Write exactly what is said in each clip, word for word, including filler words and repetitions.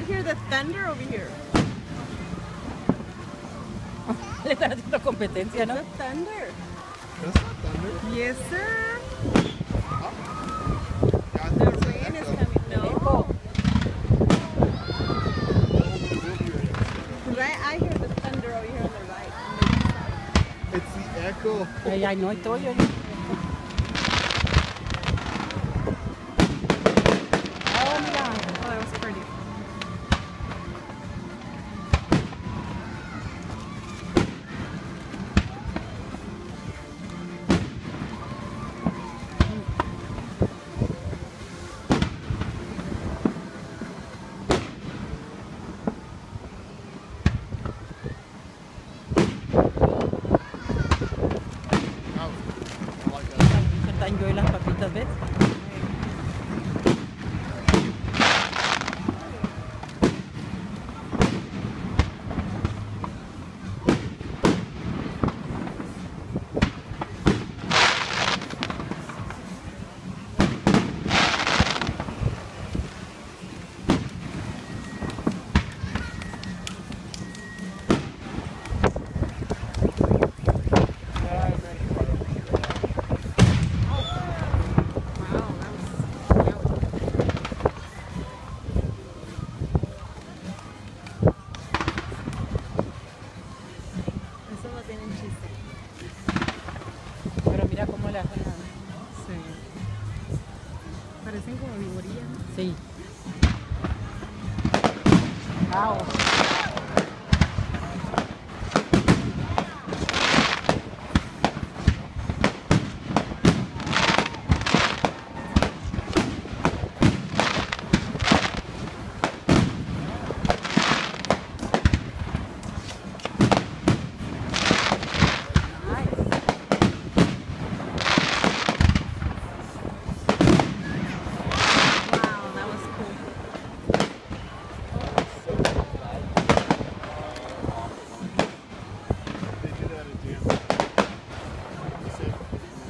hear the thunder over here. Le están haciendo competencia, ¿no? The thunder. That's not thunder. Yes, sir. Yeah, I The think it's an rain is echo. coming. No. Echo. Because I, I hear the thunder over here on the right. On the east side. It's the echo. Ay, ay, no estoy yo. Oh, mira. Oh, that was pretty. Oh, I like that. Están yo y las papitas, ¿ves? Wow, that was Eso no tienen chiste. Pero mira cómo le hacen. Sí. Parecen como viborillas, ¿no? Sí. Wow. Wow, that was cool. They do that at jam. That's it.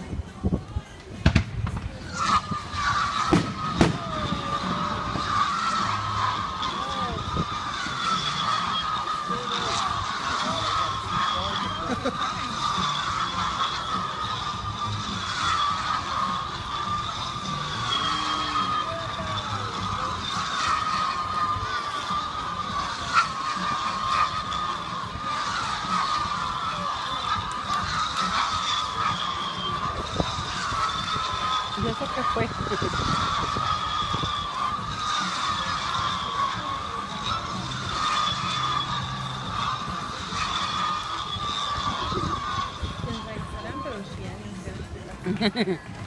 ¿Y eso qué fue? Pues like, serán peruchianos, pero-